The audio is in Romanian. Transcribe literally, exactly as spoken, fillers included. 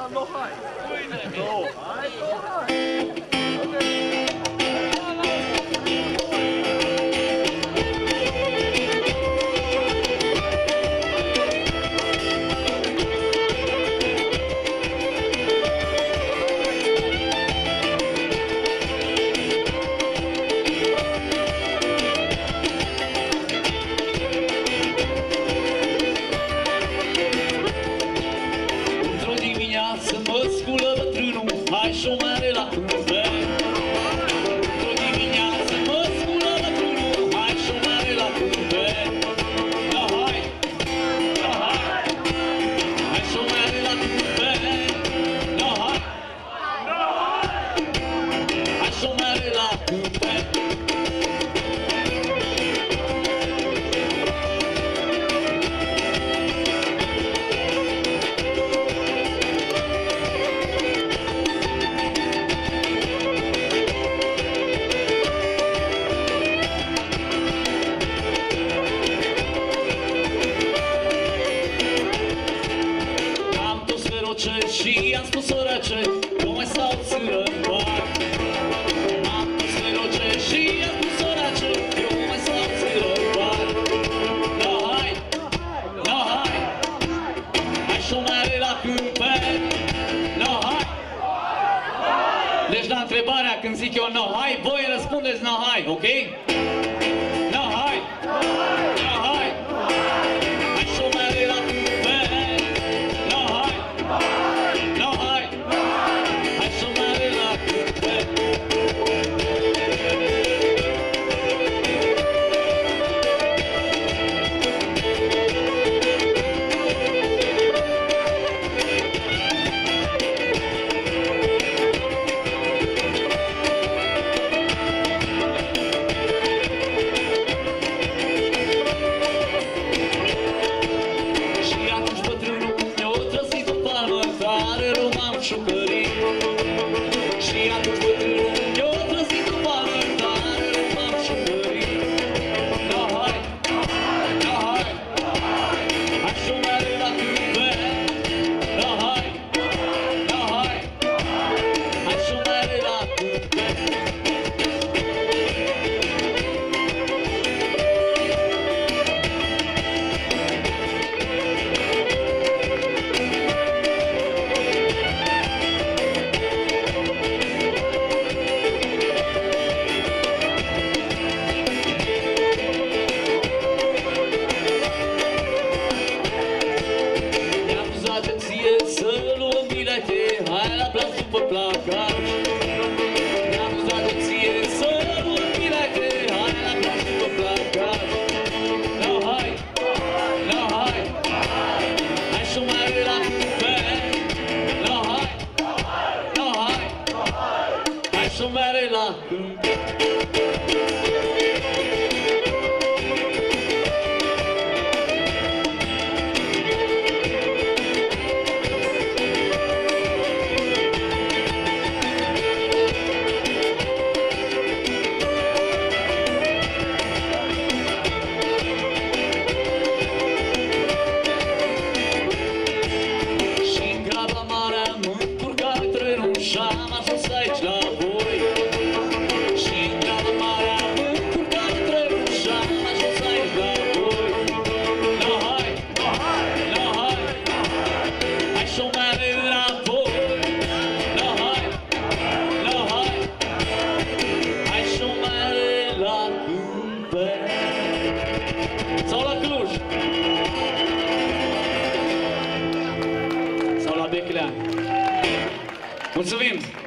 no hai. No hai, no hai. Și am spus-o rece, nu mai stau țără în bar. Am pus pe roce și am spus-o rece, eu mai stau țără în bar. No hai, no hai, hai și-o mare la câmpet. No hai. Deci la întrebarea când zic eu no hai, voi răspundeți no hai, ok? No hai, no hai, hai și-o mare la câmpet. Și atunci bătrânul mi-o trăsit în palmă, tare m-am șucărit. No hai, no hai, hai și-o mare la câmpet. No hai, no hai, hai și-o mare la câmpet. Hai la plac după placat. Ne-am dus la agenție să luăm bilete. Hai la plac după placat. No hai, no hai, hai și-o mare la câmpet. No hai, no hai, hai și-o mare la câmpet. Și am ajuns aici la voi. Și-n grabă mare am încurcat trenul și am ajuns aici la voi. No hai, no hai, no hai, hai și-o mare înapoi. No hai, no hai, hai și-o mare la Câmpet. Sau la Cluj. Sau la Beclean. Mulțumim!